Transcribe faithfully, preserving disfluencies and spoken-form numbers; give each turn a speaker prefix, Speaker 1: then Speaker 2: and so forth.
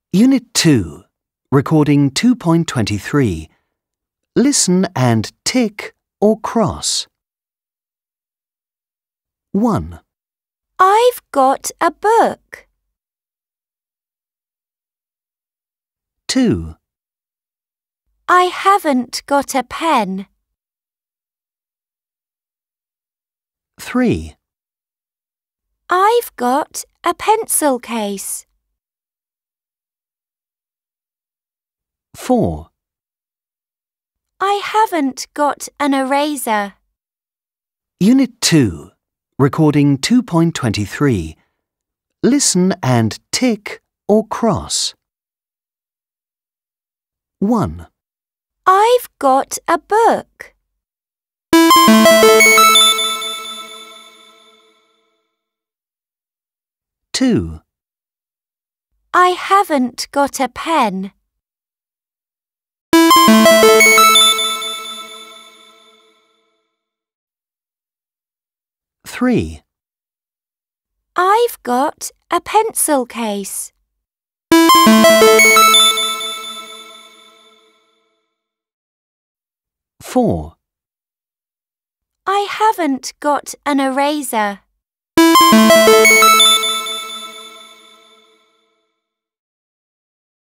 Speaker 1: Unit two, recording two point two three. Listen and tick or cross. one.
Speaker 2: I've got a book.
Speaker 1: two.
Speaker 2: I haven't got a pen.
Speaker 1: three.
Speaker 2: I've got a pencil case.
Speaker 1: four.
Speaker 2: I haven't got an eraser.
Speaker 1: Unit two, recording two point two three. Listen and tick or cross. one.
Speaker 2: I've got a book.
Speaker 1: two.
Speaker 2: I haven't got a pen.
Speaker 1: three.
Speaker 2: I've got a pencil case.
Speaker 1: four.
Speaker 2: I haven't got an eraser.